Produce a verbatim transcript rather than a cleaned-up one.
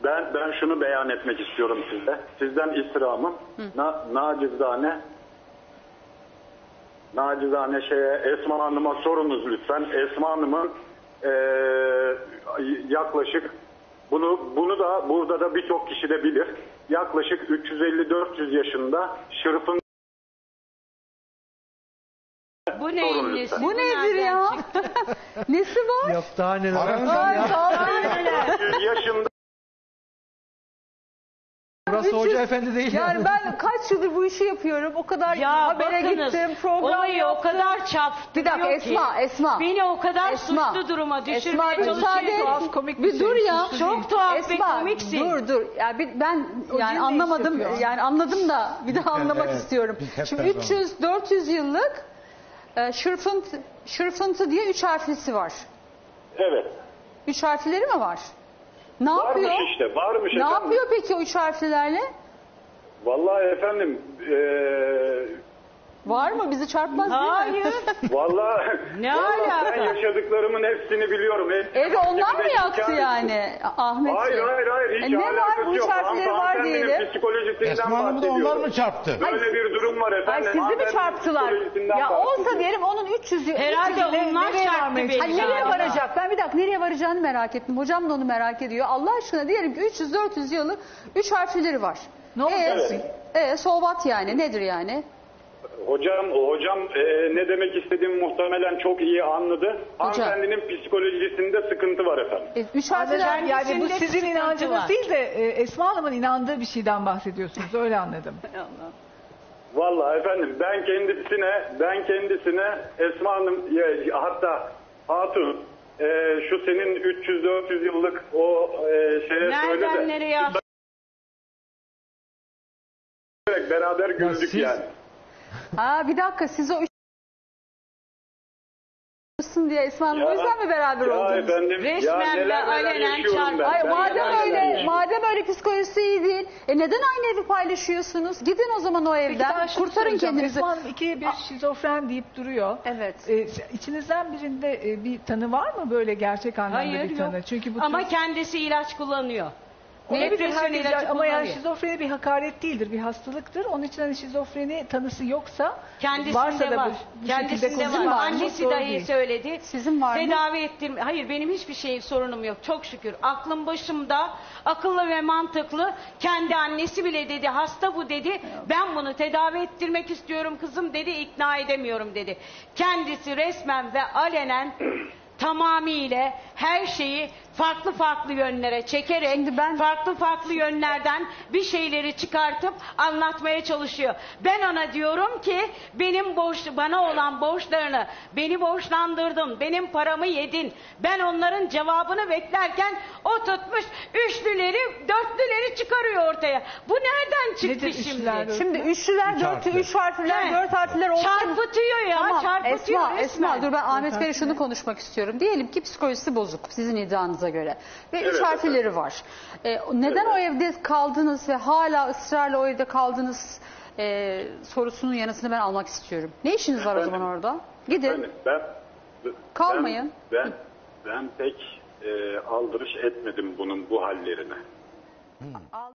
Ben ben şunu beyan etmek istiyorum size. Sizden istirhamım. Na, nacizane nacizane şeye Esma Hanım'a sorunuz lütfen. Esma Hanım'ın e, yaklaşık bunu bunu da burada da birçok kişi de bilir. Yaklaşık üç yüz elli dört yüz yaşında Şırfın. Bu neyin nesi? Bu nedir ya? Nesi var? Yok daha neler. Ay, yüz yaşında. Burası üç yüz Hoca Efendi değil. Yani ben kaç yıldır bu işi yapıyorum. O kadar Ya habere bakınız, gittim, program olayı yaptım. o kadar çarptırıyor Bir dakika Esma, ki, Esma. beni o kadar Esma, suçlu duruma Esma, düşürmeye bir müsaade et. çalışıyor. Komik bir dur ya. Çok tuhaf Esma, ve komiksin. dur dur. Ya bir, ben yani cin ne anlamadım. iş yapıyor? Yani anladım da bir daha anlamak Evet, istiyorum. biz hep Şimdi beraber. üç yüz dört yüz yıllık e, şırfıntı, şırfıntı diye üç harflisi var. Evet. Üç harfleri mi var? Ne Varmış yapıyor? işte, varmış Ne efendim. yapıyor peki o üç harflerle? Vallahi efendim, eee Var mı? Bizi çarpmaz değil mi? Hayır. vallahi, Ne vallahi alaka? ben yaşadıklarımın hepsini biliyorum. Hep- Evi onlar mı hepsine yaktı şikayet- yani Ahmet? Hayır hayır hayır, hiç E ne var? alakası Bu yok. şartları var Hanımefendinin diyelim. psikolojisinden Esma Hanım'ı da bahsediyorum. onlar mı çarptı? Böyle bir durum var Ay efendim. sizi mi Hanımefendinin çarptılar? psikolojisinden Ya olsa bahsediyorum. diyelim onun üç yüz yıl. Herhalde üç yüz yıl onlar nereye çarptı varmaya beni. Hani çalışacak? nereye galiba. varacak? Ben bir dakika nereye varacağını merak ettim. Hocam da onu merak ediyor. Allah aşkına diyelim ki üç yüz dört yüz yıllık üç harfleri var. Ne olacaksın? E, e, so what yani? Nedir yani? Hocam, hocam eee, ne demek istediğimi muhtemelen çok iyi anladı. Hocam. Hanımefendinin psikolojisinde sıkıntı var efendim. E, üç harfler Anladım. Yani bu Kendisinde sizin sıkıntı inancınız var. değil de e, Esma Hanım'ın inandığı bir şeyden bahsediyorsunuz. Öyle anladım. Vallahi efendim ben kendisine ben kendisine Esma Hanım ya, hatta Hatun e, şu senin üç yüz dört yüz yıllık o e, şeye söyle Nereden de nereye attı? beraber güldük siz- yani. Ha bir dakika siz o üç diye Esma Hanım o yüzden mi beraber ya oldunuz? efendim, Resmen ya ve neler neler alenen yaşıyorum çarpı- ben. Ay Ben madem neler neler öyle, yaşıyorum. madem öyle psikolojisi iyi değil. E neden aynı evi paylaşıyorsunuz? Gidin o zaman o Peki evden. ben şunu Kurtarın soracağım. kendinizi. Esma Hanım ikiye bir şizofren deyip duruyor. Evet. E, içinizden birinde e, bir tanı var mı böyle gerçek anlamda Hayır bir yok. tanı? Çünkü bu Ama tür- kendisi ilaç kullanıyor. Olabilir, Depresyon herkes- ilacı ama yani kullanıyor. şizofreni bir hakaret değildir, bir hastalıktır. Onun için hani şizofreni tanısı yoksa Kendisinde varsa da var. bu, bu şekilde Kendisinde konuşmak var. var. Annesi doğru dahi değil. söyledi. Sizin var mı? Tedavi ettirme. Hayır benim hiçbir şey sorunum yok. Çok şükür. Aklım başımda. Akıllı ve mantıklı. Kendi annesi bile dedi. Hasta bu dedi. Ben bunu tedavi ettirmek istiyorum kızım dedi. İkna edemiyorum dedi. Kendisi resmen ve alenen tamamıyla her şeyi farklı farklı yönlere çekerek Şimdi ben- farklı farklı yönlerden bir şeyleri çıkartıp anlatmaya çalışıyor. Ben ona diyorum ki benim borç bana olan borçlarını beni borçlandırdın, benim paramı yedin. Ben onların cevabını beklerken o tutmuş üçlüleri, dörtlüleri çıkarıyor ortaya. Bu nereden çıktı Nedir şimdi? üçlüler, dörtlüler? Şimdi üçlüler, Üç dört, harfli. üç harfler, He. dört harfler olsa... Çarpıtıyor ya, Tamam, çarpıtıyor Esma, resmen. Esma dur ben Ahmet Bey'le şunu konuşmak istiyorum. Diyelim ki psikolojisi bozuk sizin iddianıza göre. Ve üç Evet, harfleri var. E, neden o evde kaldınız ve hala ısrarla o evde kaldınız e, sorusunun yanıtını ben almak istiyorum. Ne işiniz var o zaman orada? Gidin. Ben, ben, Kalmayın. Ben, ben, ben pek e, aldırış etmedim bunun bu hallerine.